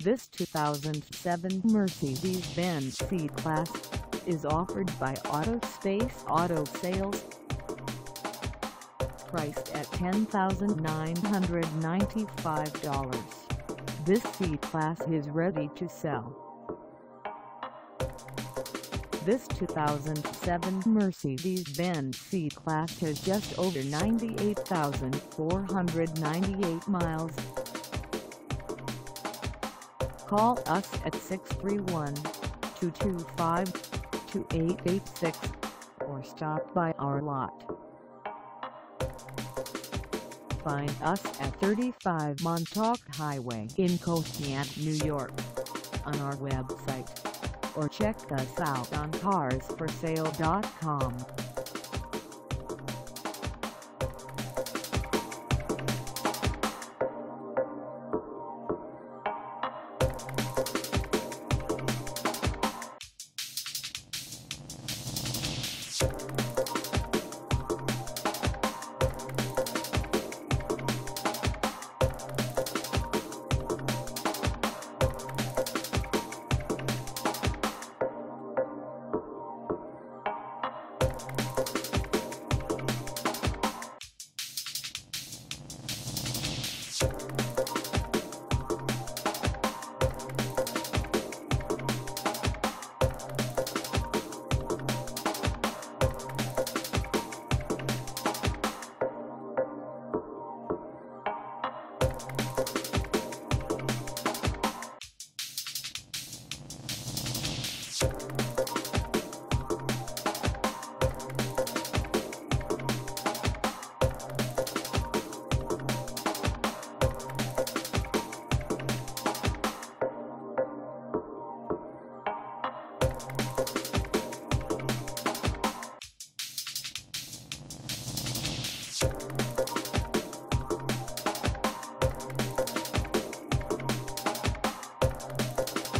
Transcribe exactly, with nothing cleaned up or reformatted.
This two thousand seven Mercedes-Benz C-Class is offered by Autospace Auto Sales. Priced at ten thousand nine hundred ninety-five dollars, this C-Class is ready to sell. This two thousand seven Mercedes-Benz C-Class has just over ninety-eight thousand four hundred ninety-eight miles. Call us at six three one, two two five, two eight eight six or stop by our lot. Find us at thirty-five Montauk Highway in Copiague, New York, on our website, or check us out on cars for sale dot com. You